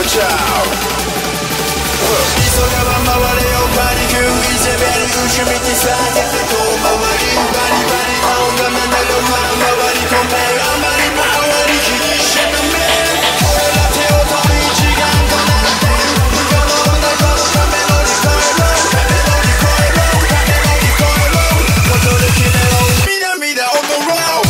Watch out 急がば回れよパニックイゼベル後ろ見て下げて遠回りバリバリ顔がなんだろ回り込めあまり回り気にしなめ俺ら手を取り時間となって不可能なこの壁乗り越えろ壁乗り越えろ壁乗り越えろことで決めろ南だ踊ろう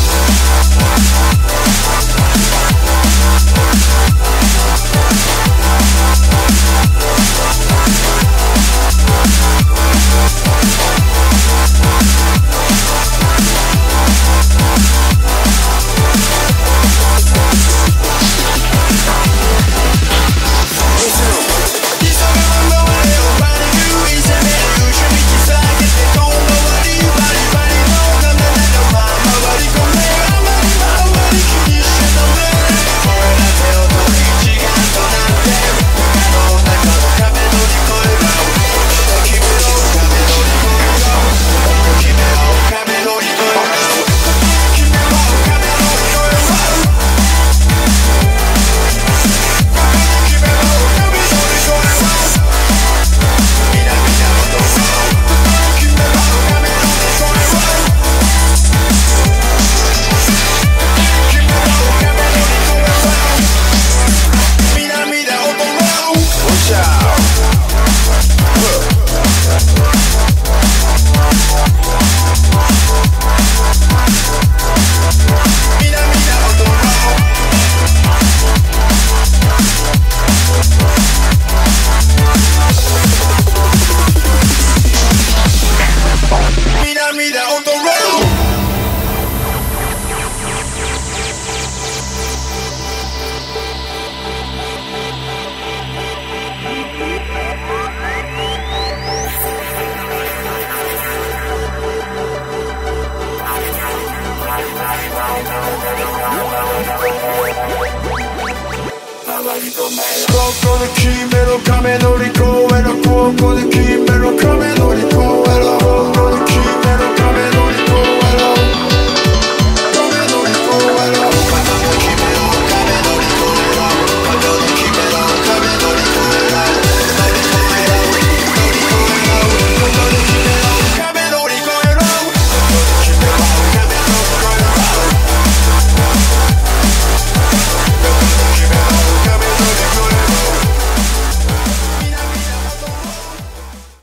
ここで決めろ壁乗り越えろここで決めろ壁乗り越えろここで決めろ壁